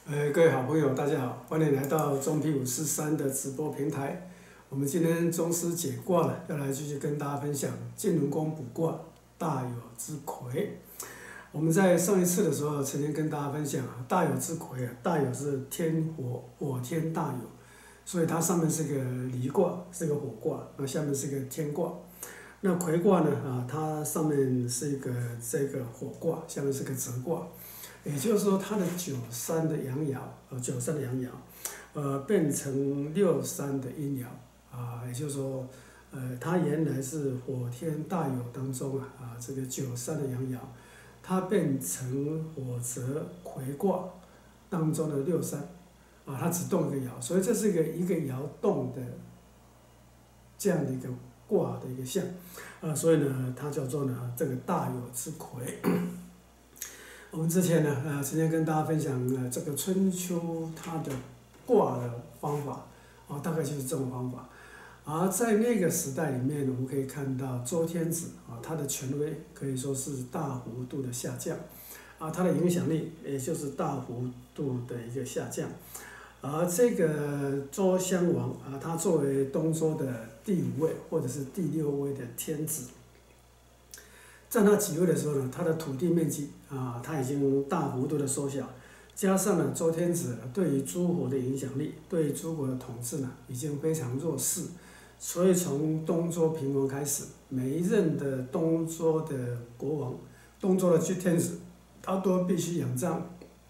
各位好朋友，大家好，欢迎来到中 P543的直播平台。我们今天宗师解卦了，要来继续跟大家分享晋伦公卜卦大有之魁。我们在上一次的时候曾经跟大家分享大有之魁大有是天火，火天大有，所以它上面是个离卦，是个火卦，那下面是个天卦。那魁卦呢它上面是一个这个火卦，下面是个泽卦。也就是说，它的93的阳爻，93的阳爻，变成63的阴爻，也就是说，它原来是火天大有当中这个93的阳爻，它变成火泽魁卦当中的63，它只动一个爻，所以这是一个爻动的这样的一个卦的一个象，所以呢，它叫做这个大有之魁。我们之前曾经跟大家分享这个春秋它的卦的方法，大概就是这种方法。而在那个时代里面，我们可以看到周天子他的权威可以说是大幅度的下降，他的影响力也就是大幅度的一个下降。而这个周襄王他作为东周的第5位或者是第6位的天子。在他即位的时候呢，他的土地面积他已经大幅度的缩小，加上呢周天子对于诸侯的影响力，对于诸国的统治呢已经非常弱势，所以从东周平王开始，每一任的东周的国王，东周的天子，他都必须仰仗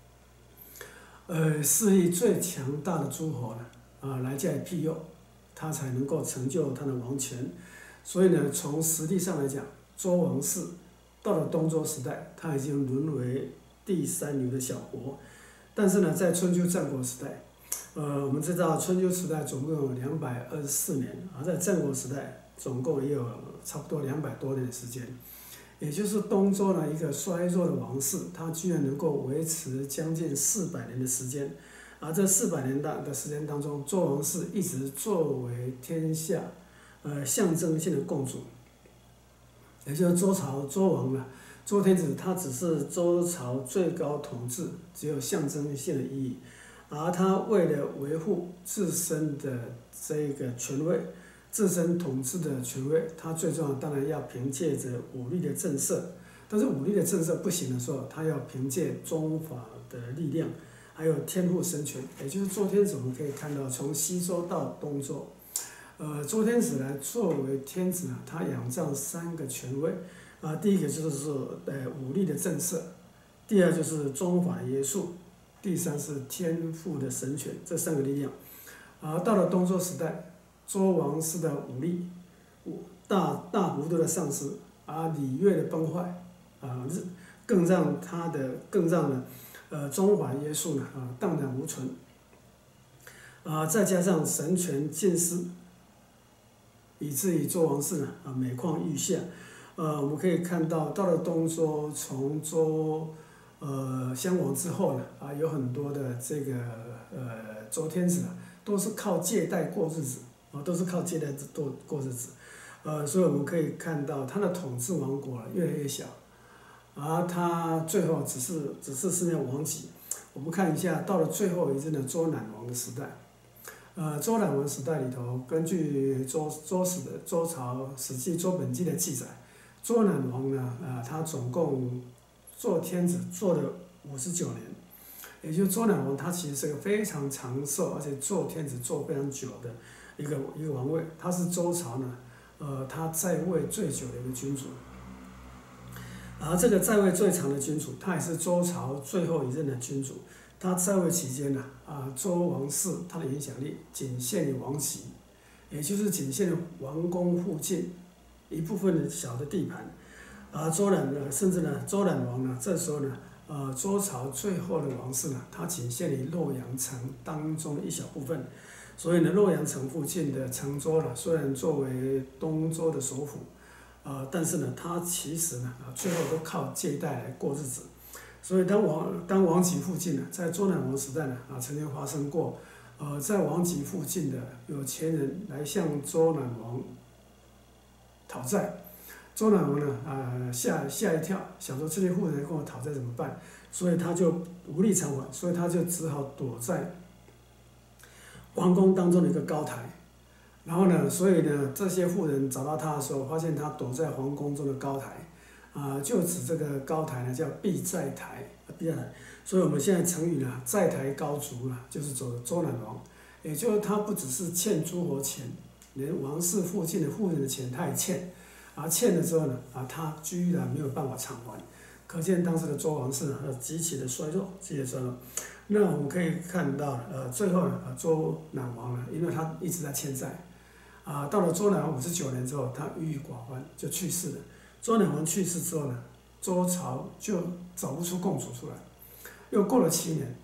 势力最强大的诸侯来加以庇佑，他才能够成就他的王权。所以呢，从实力上来讲，周王室到了东周时代，他已经沦为第3流的小国。但是呢，在春秋战国时代，我们知道春秋时代总共有224年，而在战国时代总共也有差不多200多年的时间。也就是东周一个衰弱的王室，它居然能够维持将近400年的时间。而这400年的时间当中，周王室一直作为天下象征性的共主。也就是周朝周王周天子他只是周朝最高统治，只有象征性的意义，而他为了维护自身的这个权威，自身统治的权威，他最重要当然要凭借着武力的震慑，但是武力的震慑不行的时候，他要凭借宗法的力量，还有天赋神权。也就是周天子，我们可以看到从西周到东周。周天子作为天子他仰仗3个权威，第一个就是武力的震慑，第二就是宗法的约束，第3是天赋的神权，这3个力量。到了东周时代，周王室的武力大幅度的丧失，礼乐的崩坏，更让宗法约束荡然无存，再加上神权尽失。以至于周王室每况愈下，我们可以看到，到了东周，从周襄王之后有很多的这个周天子都是靠借贷过日子，过日子，所以我们可以看到他的统治王国越来越小，而他最后只是剩下王级。我们看一下，到了最后一任的周赧王的时代。周赧王时代里头，根据周朝史记周本纪的记载，周赧王他总共做天子做了59年，也就是周赧王他其实是个非常长寿，而且做天子做非常久的一个王位，他是周朝他在位最久的一个君主，而这个在位最长的君主，他也是周朝最后一任的君主。他在位期间周王室他的影响力仅限于王旗，也就是仅限于王宫附近一部分的小的地盘。周赧王这时候周朝最后的王室它仅限于洛阳城当中一小部分。所以洛阳城附近的成周虽然作为东周的首府，但是它其实最后都靠借贷来过日子。所以当王级附近在周赧王时代曾经发生过，在王级附近的有钱人来向周赧王讨债， 周赧王呢，吓一跳，想说这些妇人跟我讨债怎么办？所以他就无力偿还，所以他就只好躲在王宫当中的一个高台。然后呢，所以呢，这些妇人找到他的时候，发现他躲在皇宫中的高台，就指这个高台呢叫避债台，避债台。所以我们现在成语呢，债台高筑了，就是走周赧王，也就是他不只是欠诸侯钱，连王室附近的妇人的钱他也欠，欠了之后呢，他居然没有办法偿还，可见当时的周王室极其的衰弱，极其的衰弱。那我们可以看到，最后呢，周赧王呢，因为他一直在欠债。到了周赧王59年之后，他郁郁寡欢，就去世了。周赧王去世之后呢，周朝就找不出共主出来。又过了7年，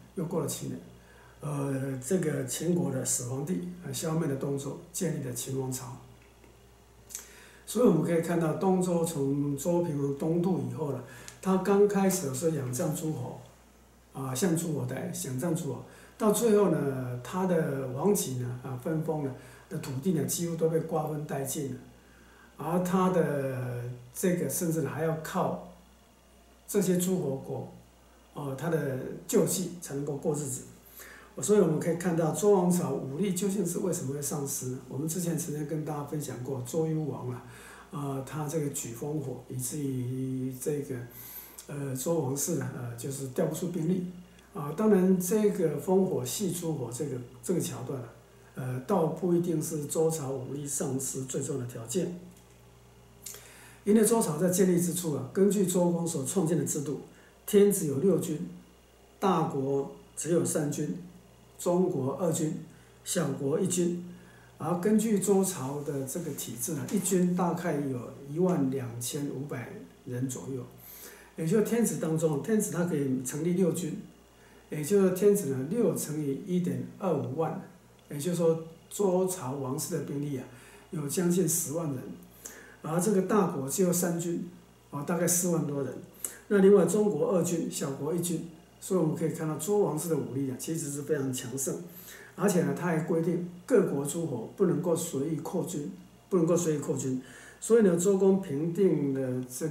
这个秦国的始皇帝消灭了东周，建立了秦王朝。所以我们可以看到，东周从周平王东渡以后呢，他刚开始的时候仰仗诸侯，向诸侯仰仗诸侯，到最后呢，他的王级呢，分封了。的土地呢，几乎都被瓜分殆尽了，而他的这个甚至还要靠这些诸侯国，他的救济才能够过日子。所以我们可以看到周王朝武力究竟是为什么会丧失呢？我们之前曾经跟大家分享过周幽王他这个举烽火，以至于这个周王室呢，就是调不出兵力。当然这个烽火戏诸侯这个桥段倒不一定是周朝武力丧失最重要的条件，因为周朝在建立之初根据周公所创建的制度，天子有6军，大国只有3军，中国2军，小国1军。而根据周朝的这个体制一军大概有12500人左右，也就是天子当中，天子他可以成立6军，也就是天子呢6乘以1.25万。也就是说，周朝王室的兵力有将近10万人，而这个大国只有3军，大概4万多人。那另外中国2军，小国1军，所以我们可以看到周王室的武力其实是非常强盛，而且呢，他还规定各国诸侯不能够随意扩军，所以呢，周公平定了这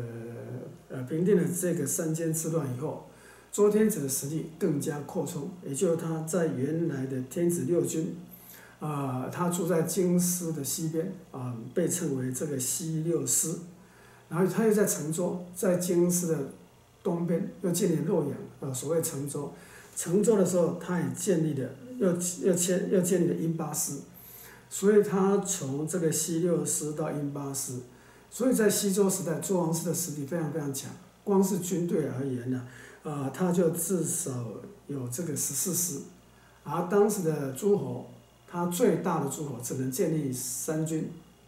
个三监之乱以后。周天子的实力更加扩充，也就是他在原来的天子6军，他住在京师的西边，被称为这个西六师，然后他又在成州，在京师的东边又建立洛阳，所谓成州。成州的时候，他也建立了，又建立了英巴师，所以他从这个西六师到英巴师，所以在西周时代，周王室的实力非常非常强，光是军队而言呢。他就至少有这个14师，而当时的诸侯，他最大的诸侯只能建立3军，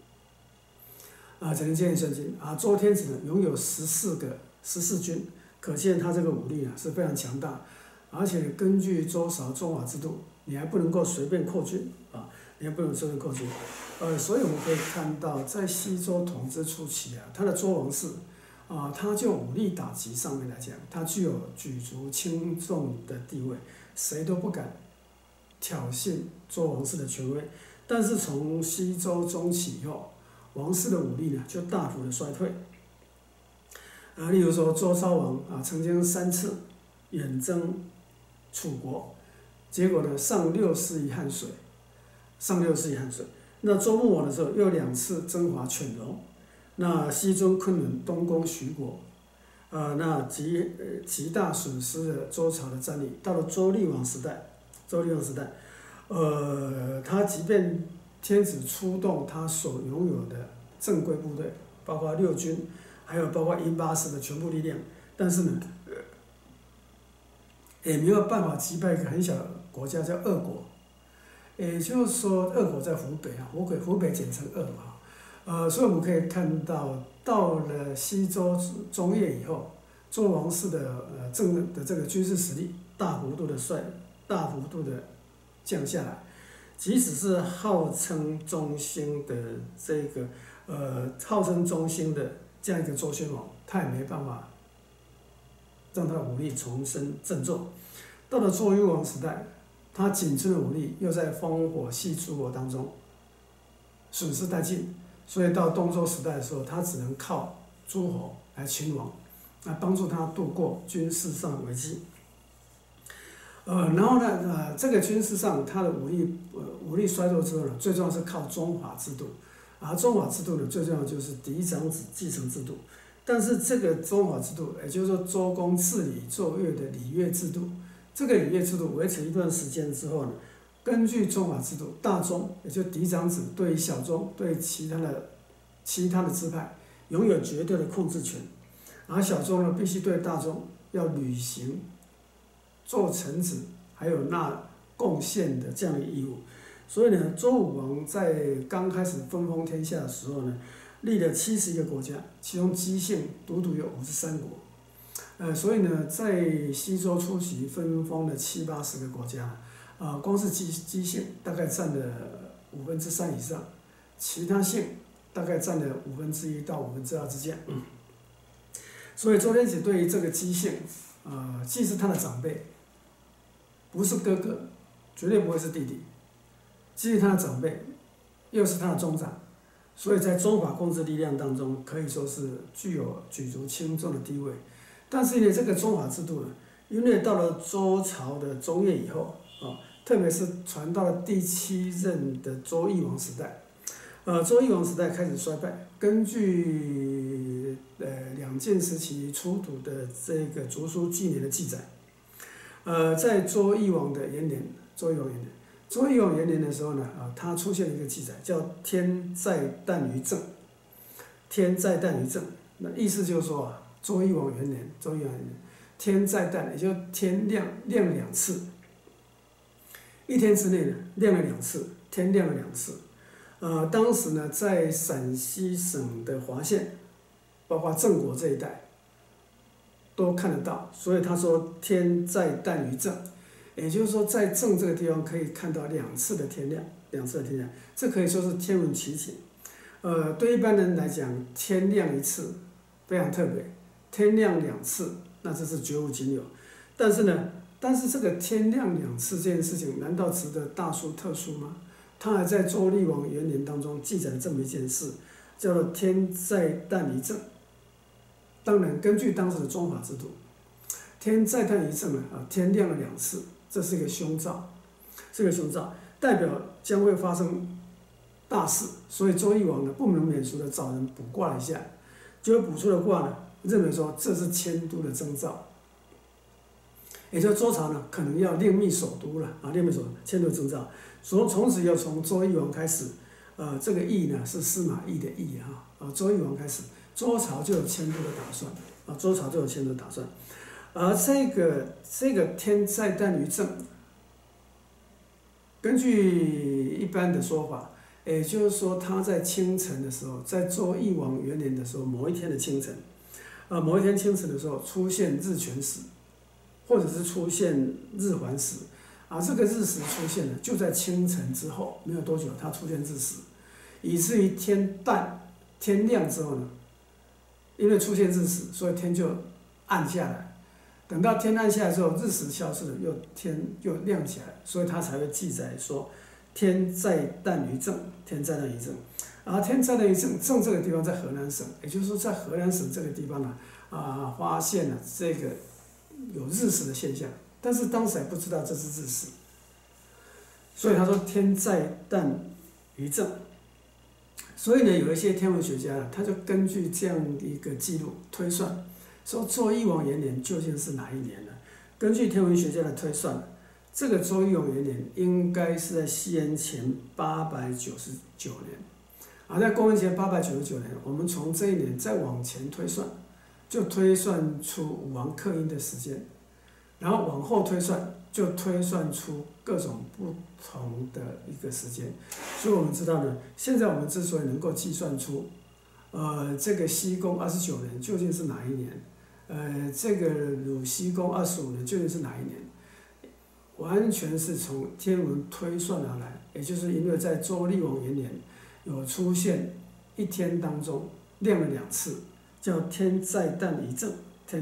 而周天子呢拥有14军，可见他这个武力是非常强大，而且根据周朝中华制度，你还不能够随便扩军，所以我们可以看到，在西周统治初期他的周王室。他就武力打击上面来讲，他具有举足轻重的地位，谁都不敢挑衅周王室的权威。但是从西周中期以后，王室的武力呢就大幅的衰退。例如说周昭王曾经3次远征楚国，结果呢上6世纪汉水，那周穆王的时候又2次征伐犬戎。那西征昆仑，东攻徐国，那极大损失了周朝的战力。到了周厉王时代，他即便天子出动他所拥有的正规部队，包括6军，还有包括英巴师的全部力量，但是呢，也没有办法击败一个很小的国家叫俄国。也就是说，俄国在湖北湖北简称俄所以我们可以看到，到了西周中叶以后，周王室的这个军事实力大幅度的降下来，即使是号称中兴的这样一个周宣王，他也没办法让他的武力重新振作。到了周幽王时代，他仅存的武力又在烽火戏诸侯当中损失殆尽。 所以到东周时代的时候，他只能靠诸侯来勤王，来帮助他度过军事上的危机。然后呢，这个军事上他的武力衰弱之后呢，最重要是靠宗法制度，而宗法制度呢，最重要就是嫡长子继承制度。但是这个宗法制度，也就是说周公治理奏乐的礼乐制度，这个礼乐制度维持一段时间之后呢，根据宗法制度，大宗也就嫡长子对小宗对其他的支派拥有绝对的控制权，而小宗呢必须对大宗要履行做臣子还有纳贡献的这样的义务。所以呢，周武王在刚开始分封天下的时候呢，立了71个国家，其中姬姓独有53国。所以呢，在西周初期分封了70、80个国家，光是姬姓大概占了3%以上，其他姓大概占了1%到2%之间。所以周天子对于这个姬姓，既是他的长辈，不是哥哥，绝对不会是弟弟，既是他的长辈，又是他的宗长，所以在宗法控制力量当中，可以说是具有举足轻重的地位。但是呢，这个宗法制度呢，因为到了周朝的中叶以后，特别是传到了第7任的周懿王时代，周懿王时代开始衰败。根据两晋时期出土的这个竹书纪年的记载，在周懿王元年的时候呢，他出现了一个记载，叫“天在旦于正”。天在旦于正，那意思就是说周懿王元年，天在旦，也就是天亮2次，一天之内呢亮了2次，天亮了2次。当时呢，在陕西省的华县，包括郑国这一带，都看得到。所以他说天在旦于正，也就是说在正这个地方可以看到2次的天亮，这可以说是天文奇景。对一般人来讲，天亮1次非常特别，天亮2次，那这是绝无仅有。但是这个天亮2次这件事情，难道值得大书特书吗？他还在周厉王元年当中记载了这么一件事，叫做“天在旦于正”。当然，根据当时的宗法制度，天在旦于正天亮了2次，这是一个凶兆，代表将会发生大事。所以周懿王呢，不能免俗的找人卜卦了一下，结果卜出的卦呢，认为说这是迁都的征兆，也就是周朝呢可能要另觅首都了迁都征兆。从此要从周懿王开始，这个懿呢是司马懿的懿周懿王开始，周朝就有迁都的打算，而这个天在旦于正，根据一般的说法，也就是说他在清晨的时候，在周懿王元年的时候，某一天清晨的时候出现日全食，或者是出现日环食。这个日食出现了，就在清晨之后没有多久，它出现日食，以至于天亮之后呢，因为出现日食，所以天就暗下来。等到天暗下来之后，日食消失了，天又亮起来，所以它才会记载说天在旦于正，而天在旦于正，这个地方在河南省，也就是说在河南省这个地方呢，发现了这个有日食的现象。但是当时还不知道这是日食，所以他说天在旦于正。所以呢，有一些天文学家呢，他就根据这样的一个记录推算，说周懿王元年究竟是哪一年呢？根据天文学家的推算，这个周懿王元年应该是在西元前899年，在公元前899年，我们从这一年再往前推算，就推算出武王克殷的时间。然后往后推算，就推算出各种不同的一个时间。所以我们知道呢，现在我们之所以能够计算出，这个西宫29年究竟是哪一年，这个鲁西宫25年究竟是哪一年，完全是从天文推算而来。也就是因为在周厉王元年有出现一天当中亮了2次，叫天在旦于正，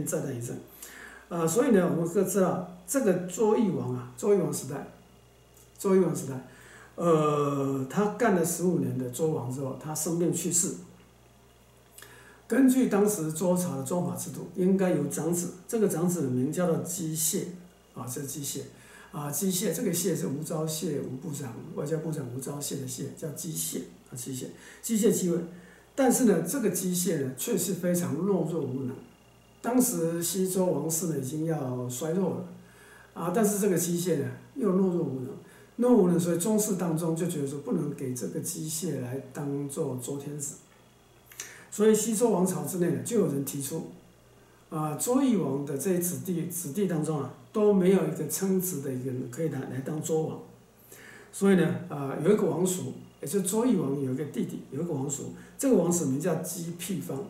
所以呢，我们可知道这个周懿王时代， 他干了15年的周王之后，他生病去世。根据当时周朝的宗法制度，应该由长子，这个长子的名叫做姬谢，这是姬谢，姬谢这个谢是吴钊燮吴部长，外交部长吴钊燮的燮，叫姬谢，姬谢继位。但是呢，这个姬谢呢，却是非常懦弱无能。当时西周王室呢已经要衰弱了，但是这个姬谢呢又懦弱无能，所以宗室当中就觉得说不能给这个姬谢来当做周天子。所以西周王朝之内呢，就有人提出，周懿王的这些子弟当中都没有一个称职的一个人可以来当周王。所以呢，有一个王叔，也就是周懿王有一个弟弟，有一个王叔，这个王叔名叫姬辟方，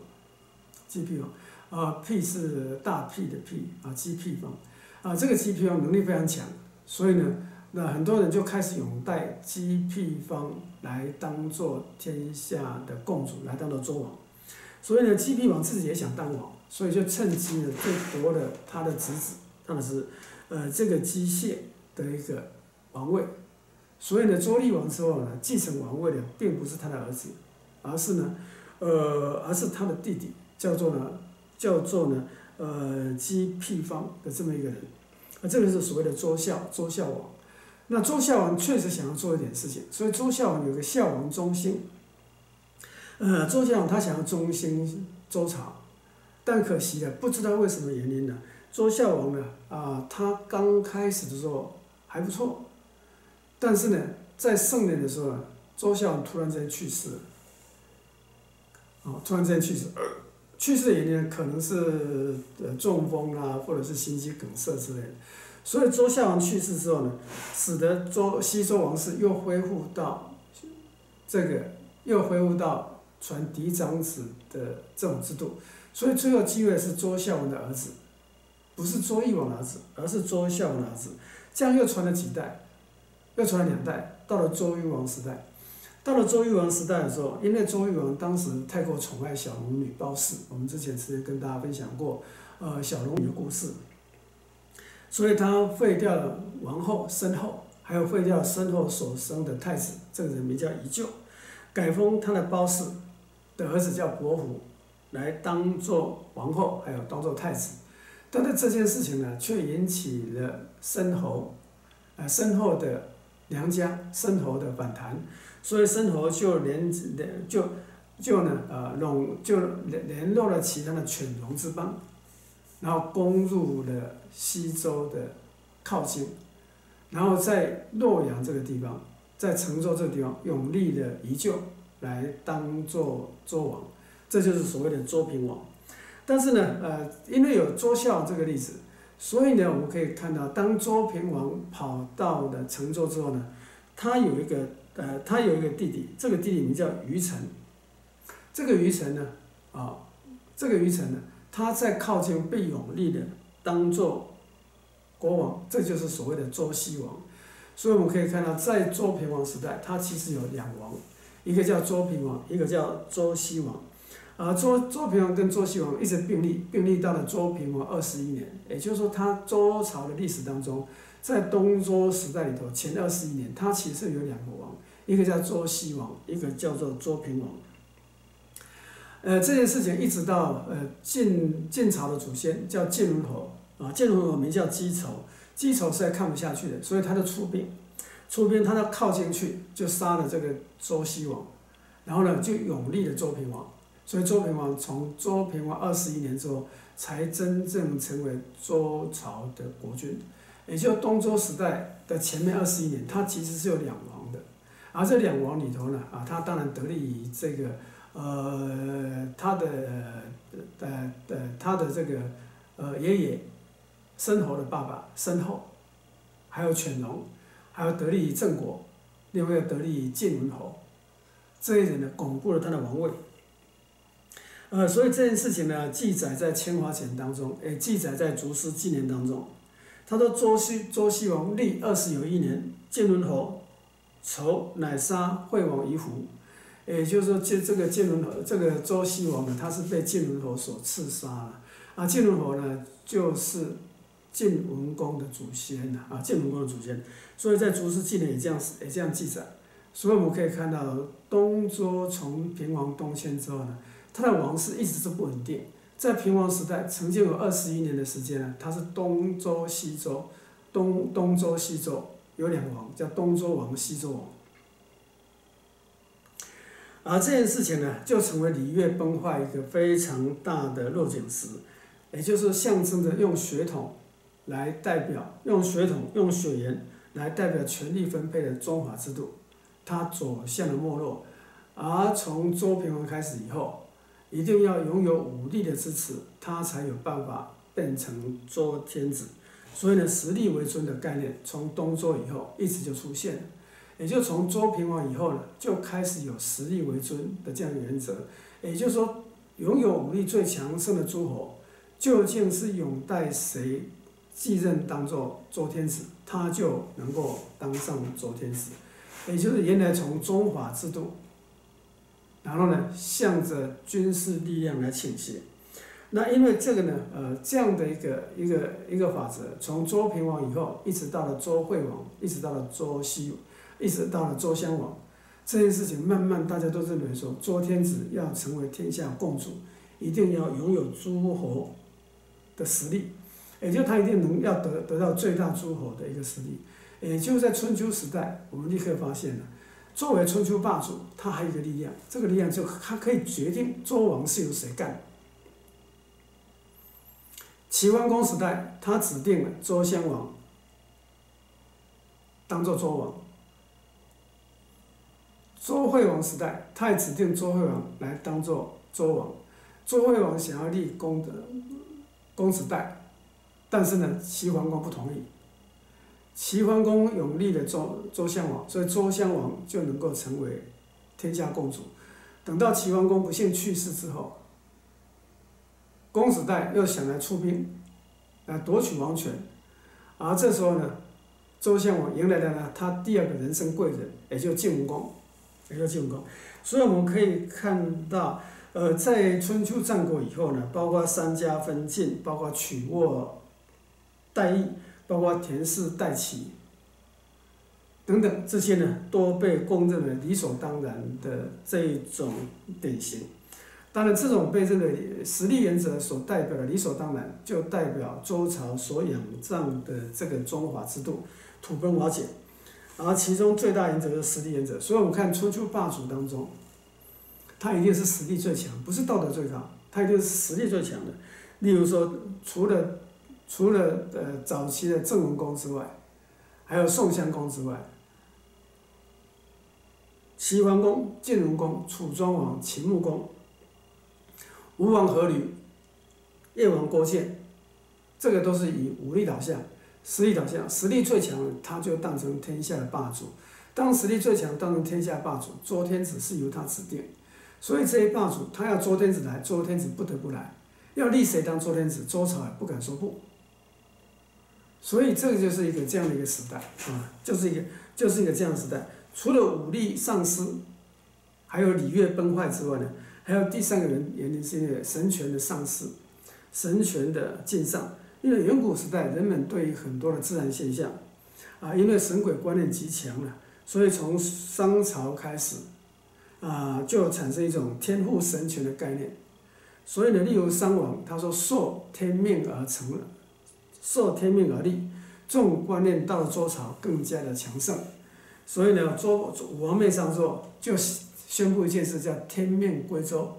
辟是大辟的辟，姬辟方，这个姬辟方能力非常强，所以呢，那很多人就开始拥戴姬辟方来当做天下的共主，来当做周王。所以呢，姬辟王自己也想当王，所以就趁机呢，就夺了他的侄子，当然是这个姬谢的一个王位。所以呢，周厉王之后呢，继承王位的并不是他的儿子，而是他的弟弟，叫做呢姬辟方的这么一个人。这个是所谓的周孝王。那周孝王确实想要做一点事情，所以周孝王有个孝王中兴。周孝王他想要中兴周朝，但可惜了，不知道为什么原因呢？周孝王呢，他刚开始的时候还不错，但是呢，在盛年的时候呢，周孝王突然之间去世了。去世的原因可能是中风或者是心肌梗塞之类的。所以周孝王去世之后呢，使得西周王室又恢复到传嫡长子的这种制度。所以最后继位是周孝王的儿子，不是周懿王的儿子，而是周孝王的儿子。这样又传了几代，又传了2代，到了周幽王时代。到了周幽王时代的时候，因为周幽王当时太过宠爱小龙女褒姒，我们之前曾经跟大家分享过，小龙女的故事，所以他废掉了王后申后，还有废掉了申后所生的太子，这个人名叫宜臼，改封他的褒姒的儿子叫伯服，来当做王后，还有当做太子。但是这件事情呢，却引起了申后的娘家申侯的反弹，所以申侯就联络了其他的犬戎之邦，然后攻入了西周的靠近，然后在洛阳这个地方，在成州这个地方拥立了宜臼来当做周王，这就是所谓的周平王。但是呢，因为有周孝这个例子，所以呢，我们可以看到，当周平王跑到了成州之后呢，他有一个弟弟，这个弟弟名叫于臣。这个于臣呢，他在靠近被拥立的当做国王，这就是所谓的周西王。所以我们可以看到，在周平王时代，他其实有2王，一个叫周平王，一个叫周西王。周平王跟周西王一直并立到了周平王21年，也就是说，他周朝的历史当中，在东周时代里头前21年，他其实有2个王，一个叫周西王，一个叫做周平王。这件事情一直到晋朝的祖先叫晋文侯，晋文侯名叫姬仇，姬仇实在看不下去了，所以他就出兵他要靠近去，就杀了这个周西王，然后呢就拥立了周平王。所以周平王从周平王21年之后，才真正成为周朝的国君。也就东周时代的前面21年，他其实是有2王的，而这2王里头呢，他当然得力于这个他的这个爷爷申侯的爸爸申后，还有犬戎，还有得力于郑国，另外又得力于晋文侯，这一点呢巩固了他的王位。所以这件事情呢，记载在《千华简》当中，也记载在《竹诗纪年》当中。他说周西王历20有1年，晋文侯仇，乃杀惠王于胡。也就是说，这个周西王呢，他是被晋文侯所刺杀了。晋文侯呢，就是晋文公的祖先。晋文公的祖先。所以在《竹诗纪年》也这样记载。 所以我们可以看到，东周从平王东迁之后呢，他的王室一直是不稳定。在平王时代，曾经有21年的时间呢，他是东周、西周，东周、西周有2个王，叫东周王、西周王。而这件事情呢，就成为礼乐崩坏一个非常大的落井石，也就是象征着用血统来代表，用血缘来代表权力分配的中华制度，它走向了没落。而从周平王开始以后，一定要拥有武力的支持，他才有办法变成周天子。所以呢，实力为尊的概念从东周以后一直就出现了。也就从周平王以后呢，就开始有实力为尊的这样的原则。也就是说，拥有武力最强盛的诸侯，究竟是拥戴谁继任当做周天子，他就能够当上周天子。也就是原来从中华制度，然后呢，向着军事力量来倾斜。那因为这个呢，这样的一个法则，从周平王以后，一直到了周惠王，一直到了一直到了周襄王，这件事情慢慢大家都认为说，周天子要成为天下共主，一定要拥有诸侯的实力，也就他一定要得到最大诸侯的一个实力。也就在春秋时代，我们立刻发现了，作为春秋霸主，他还有一个力量，这个力量就他可以决定周王是由谁干。齐桓公时代，他指定了周襄王当做周王。周惠王时代，他也指定周惠王来当做周王。周惠王想要立公子代，但是呢，齐桓公不同意。齐桓公永立了周襄王，所以周襄王就能够成为天下共主。等到齐桓公不幸去世之后，公子代又想来出兵，来夺取王权。而这时候呢，周襄王迎来了呢他第2个人生贵人，也就是晋文公。所以我们可以看到，在春秋战国以后呢，包括三家分晋，包括曲沃代邑，包括田氏代齐等等，这些呢都被公认为理所当然的这一种典型。当然，这种被认为实力原则所代表的理所当然，就代表周朝所仰仗的这个中华制度土崩瓦解。而其中最大原则就是实力原则，所以我们看春秋霸主当中，他一定是实力最强，不是道德最高，他一定是实力最强的。例如说，除了早期的郑文公之外，还有宋襄公之外，齐桓公、晋文公、楚庄王、秦穆公、吴王阖闾、越王勾践，这个都是以武力导向。实力导向，实力最强的他就当成天下的霸主。当实力最强当成天下霸主，周天子是由他指定。所以这些霸主他要周天子来，周天子不得不来。要立谁当周天子，周朝也不敢说不。所以这个就是一个这样的一个时代啊，就是一个这样的时代。除了武力丧失，还有礼乐崩坏之外呢，还有第3个原因是因为神权的丧失，神权的尽丧。因为远古时代，人们对于很多的自然现象，因为神鬼观念极强了，所以从商朝开始，就产生一种天赋神权的概念。所以呢，例如商王他说受天命而成了，受天命而立，这种观念到了周朝更加的强盛。所以呢，武王灭商之后，就宣布一件事，叫天命归周。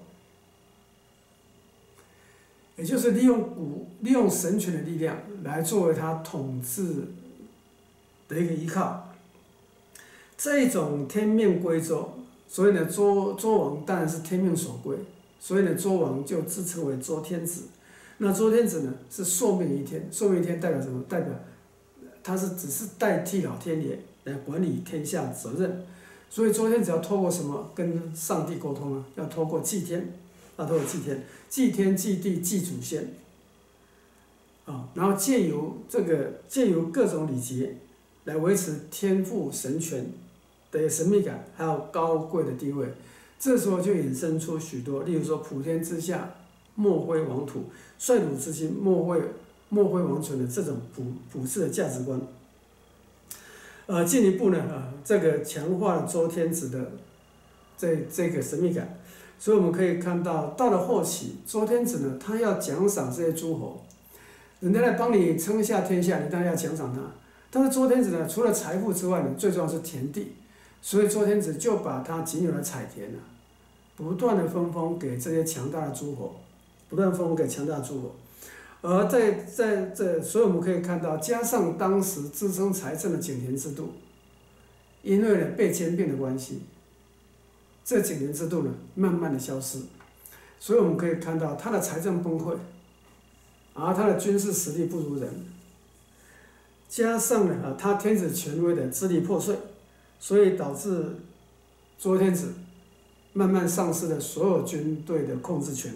也就是利用神权的力量来作为他统治的一个依靠，这种天命归周，所以呢，周王当然是天命所归，所以呢，周王就自称为周天子。那周天子呢是受命于天，受命于天代表什么？代表他只是代替老天爷来管理天下责任。所以周天子要透过什么跟上帝沟通呢？要透过祭天。透过祭天、祭地、祭祖先，然后借由各种礼节来维持天赋神权的神秘感，还有高贵的地位。这时候就衍生出许多，例如说普天之下莫非王土，率土之心莫非王存的这种普世的价值观。 进一步呢，这个强化了周天子的这个神秘感，所以我们可以看到，到了后期，周天子呢，他要奖赏这些诸侯，人家来帮你称下天下，你当然要奖赏他。但是周天子呢，除了财富之外呢，最重要是田地，所以周天子就把他仅有的采田呢，不断的分封给这些强大的诸侯，不断分封给强大的诸侯。而在这，所以我们可以看到，加上当时支撑财政的井田制度，因为呢被兼并的关系，这井田制度呢慢慢的消失，所以我们可以看到他的财政崩溃，而他的军事实力不如人，加上呢他天子权威的支离破碎，所以导致周天子慢慢丧失了所有军队的控制权。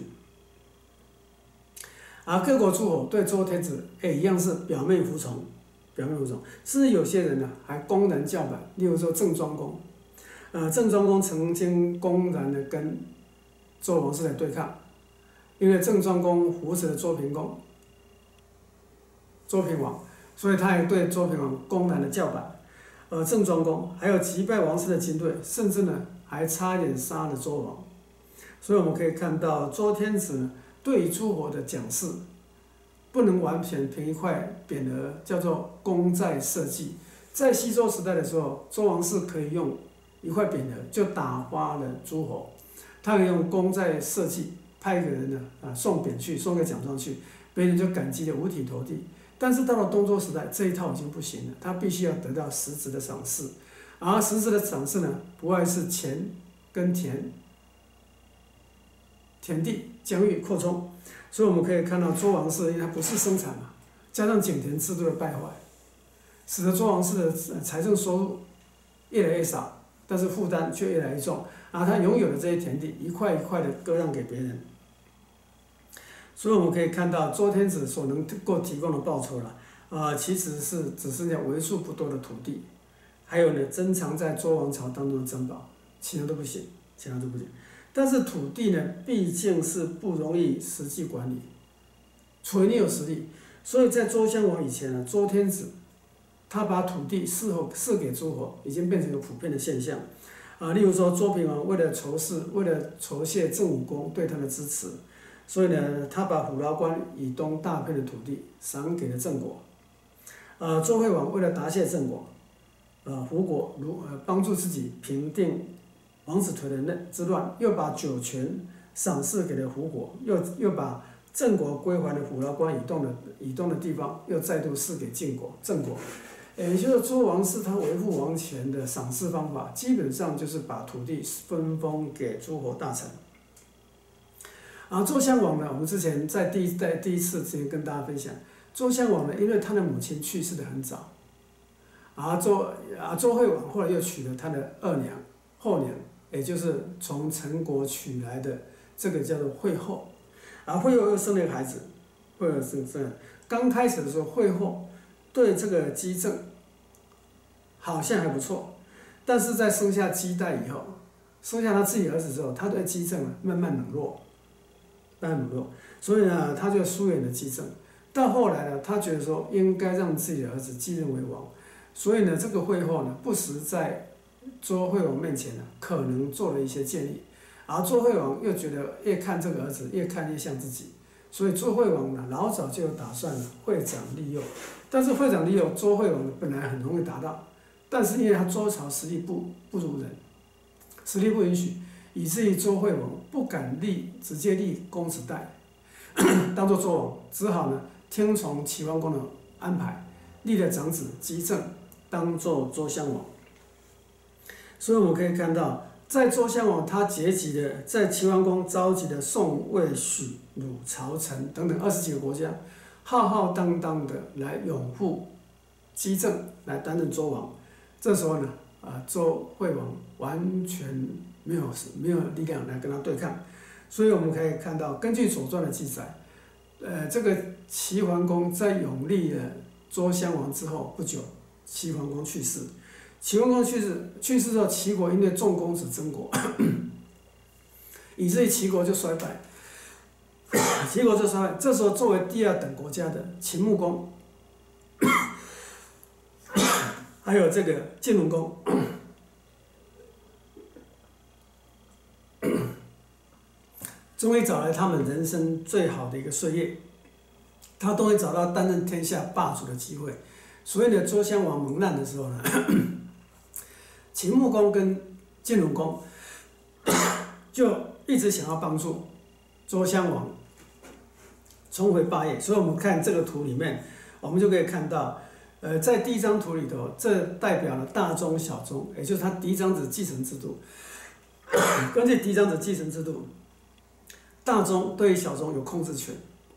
而各国诸侯对周天子一样是表面服从，甚至有些人呢还公然叫板，例如说郑庄公，郑庄公曾经公然的跟周王室来对抗，因为郑庄公扶持了周平王，所以他也对周平王公然的叫板，郑庄公还有击败王室的军队，甚至呢还差一点杀了周王，所以我们可以看到周天子呢对于诸侯的讲事，不能完全凭一块匾额叫做功在社稷。在西周时代的时候，周王室可以用一块匾额就打发了诸侯，他可以用功在社稷，派一个人呢送匾去，送个奖状去，别人就感激的五体投地。但是到了东周时代，这一套已经不行了，他必须要得到实质的赏识，而实质的赏识呢，不外是钱跟田地疆域扩充，所以我们可以看到周王室，因为它不是生产嘛，加上井田制度的败坏，使得周王室的财政收入越来越少，但是负担却越来越重，而他拥有的这些田地一块一块的割让给别人，所以我们可以看到周天子所能够提供的报酬了，其实是只剩下为数不多的土地，还有呢珍藏在周王朝当中的珍宝，其他都不行。但是土地呢，毕竟是不容易实际管理，除非你有实力。所以在周襄王以前呢，周天子他把土地赐给诸侯，已经变成一个普遍的现象。例如说周平王为了酬谢郑武公对他的支持，所以呢，他把虎牢关以东大片的土地赏给了郑国。周惠王为了答谢郑国，胡国帮助自己平定王子颓的之乱，又把酒泉赏赐给了胡国，又把郑国归还的虎牢关以东的地方，又再度赐给郑国。也就是周王室他维护王权的赏赐方法，基本上就是把土地分封给诸侯大臣。周襄王呢，我们之前在第一次之前跟大家分享，周襄王呢，因为他的母亲去世的很早，周惠王后来又娶了他的后娘，也就是从陈国娶来的这个叫做惠后，惠后又生了一个孩子，刚开始的时候，惠后对这个姬政好像还不错，但是在生下姬代以后，生下他自己儿子之后，他对姬政慢慢冷落，所以呢，他就疏远了姬政。到后来呢，他觉得说应该让自己的儿子继任为王，所以呢，这个惠后呢，不时在周惠王面前呢，可能做了一些建议，而周惠王又觉得越看这个儿子越看越像自己，所以周惠王呢，老早就有打算了会长利诱，但是会长利诱周惠王本来很容易达到，但是因为他周朝实力不如人，实力不允许，以至于周惠王不敢直接立公子代当做周王，只好呢听从齐桓公的安排，立了长子姬政当做周襄王。所以我们可以看到，在周襄王他在齐桓公召集的宋、魏、许、鲁、曹、陈等等20几个国家，浩浩荡荡的来拥护姬政来担任周王。这时候呢，周惠王完全没有力量来跟他对抗。所以我们可以看到，根据《左传》的记载，这个齐桓公在拥立了周襄王之后不久，齐桓公去世。齐桓公去世之后，齐国因为重公子争国，以至于齐国就衰败。这时候作为第二等国家的秦穆公， 还有这个晋文公，终于找来他们人生最好的一个岁月，他终于找到担任天下霸主的机会。所以呢，周襄王蒙难的时候呢，秦穆公跟晋文公就一直想要帮助周襄王重回霸业。所以我们看这个图里面，我们就可以看到，在第一张图里头，这代表了大宗小宗，也就是他嫡长子继承制度。根据嫡长子继承制度，大宗对于小宗有控制权，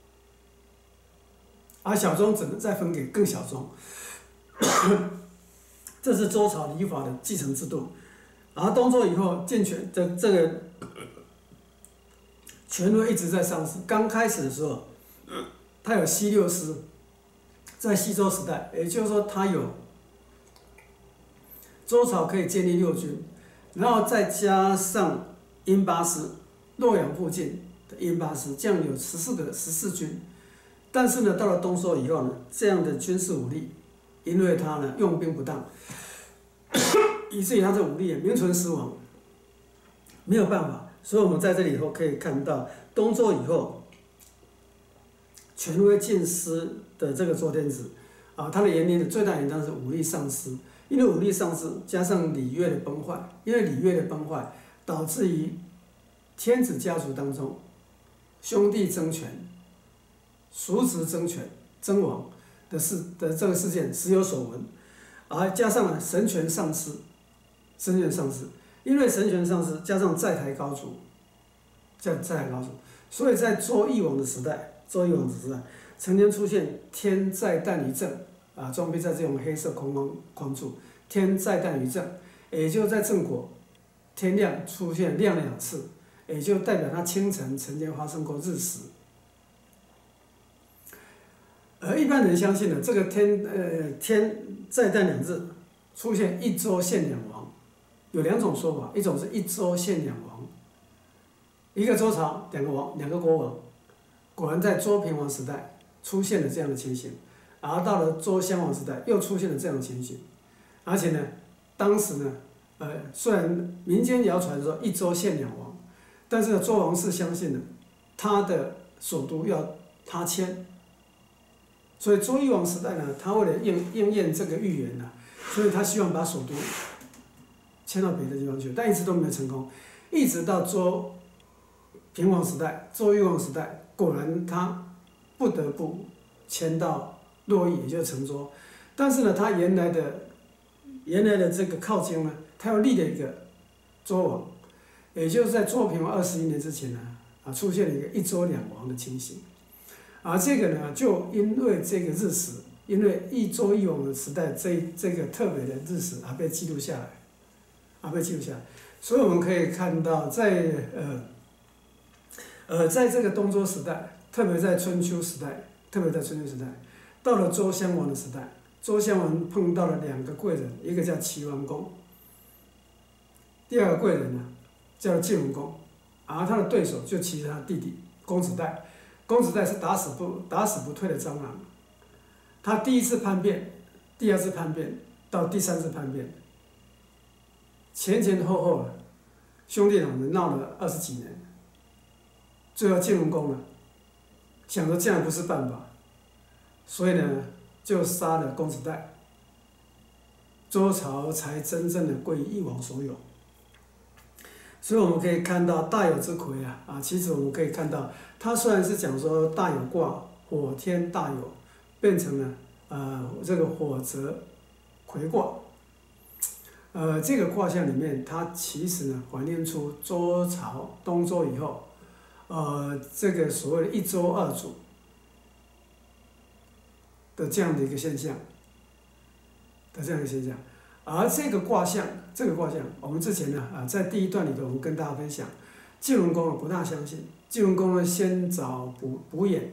而小宗只能再分给更小宗。这是周朝礼法的继承制度。然后东周以后，健全这个权威一直在上升。刚开始的时候，他有西六师，在西周时代，也就是说他有周朝可以建立六军，然后再加上殷八师，洛阳附近的殷八师，这样有14军。但是呢，到了东周以后呢，这样的军事武力，因为他呢用兵不当，以至于他的武力也名存实亡，没有办法。所以我们在这里以后可以看到，东周以后，权威尽失的这个周天子，他的原因的最大原因是武力丧失，因为武力丧失加上礼乐的崩坏，因为礼乐的崩坏导致于天子家族当中兄弟争权、叔侄争权、争王的这个事件时有所闻，而加上了神权丧失，因为神权丧失，加上在台高筑，所以在周懿王的时代，曾经出现天在旦于正，装备在这种黑色框住，天在旦于正，也就在正果天亮出现亮2次，也就代表它清晨曾经发生过日食。而一般人相信呢，这个天在旦2日出现1周献2王，有2种说法，一种是1周献2王，一个周朝2个国王，果然在周平王时代出现了这样的情形，而到了周襄王时代又出现了这样的情形，而且呢，当时呢，虽然民间谣传说1周献2王，但是周王室相信呢，他的首都要他迁。所以周懿王时代呢，他为了应验这个预言呢，所以他希望把首都迁到别的地方去，但一直都没有成功。一直到周平王时代、周懿王时代，果然他不得不迁到洛邑，也就是成周。但是呢，他原来的这个靠京呢，他又立了一个周王，也就是在周平王21年之前呢，出现了一个1周2王的情形。而这个呢，就因为这个日食，因为周懿王的时代这个特别的日食被记录下来，所以我们可以看到在这个东周时代，特别在春秋时代，到了周襄王的时代，周襄王碰到了2个贵人，一个叫齐桓公，第2个贵人呢叫晋文公，而他的对手就其实他弟弟公子带。公子带是打死不退的蟑螂，他第1次叛变，第2次叛变，到第3次叛变，前后兄弟俩们闹了20几年，最后晋文公呢，想说这样不是办法，所以呢就杀了公子带，周朝才真正的归一王所有。所以我们可以看到大有之魁其实我们可以看到，它虽然是讲说大有卦，火天大有，变成了这个火泽魁卦，这个卦象里面，它其实呢反映出周朝东周以后，这个所谓的1周2主的这样的一个现象，而这个卦象，我们之前呢在第1段里头，我们跟大家分享，晋文公不大相信，晋文公呢先找卜衍，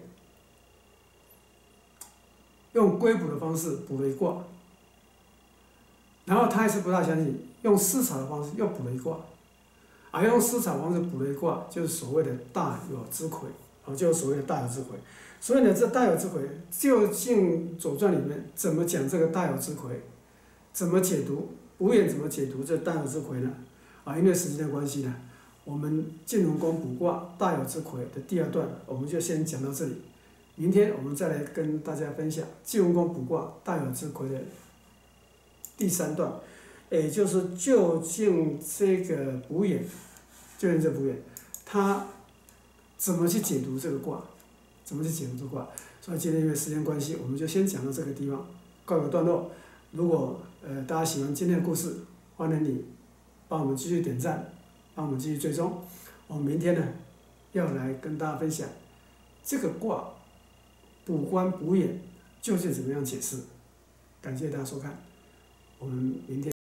用龟卜的方式卜了一卦，然后他还是不大相信，用思草的方式又卜了一卦，而用思草方式卜了一卦，就是所谓的大有之魁，就是所谓的大有之魁。所以呢，这大有之魁究竟《左传》里面怎么讲这个大有之魁？ 怎么解读补眼怎么解读这大有之魁呢？因为时间的关系呢，我们晋文公卜卦大有之魁的第2段，我们就先讲到这里。明天我们再来跟大家分享晋文公卜卦大有之魁的第3段，也就是究竟这个补眼，究竟这补眼，它怎么去解读这个卦，怎么去解读这个卦？所以今天因为时间关系，我们就先讲到这个地方，告个段落。如果大家喜欢今天的故事，欢迎你帮我们继续点赞，帮我们继续追踪。我们明天呢要来跟大家分享这个卦补官补眼究竟怎么样解释。感谢大家收看，我们明天。